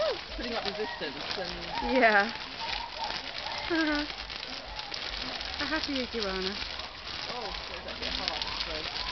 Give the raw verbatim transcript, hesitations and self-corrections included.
putting up resistance and... Yeah. A happy iguana. Oh, so it's actually hard, so...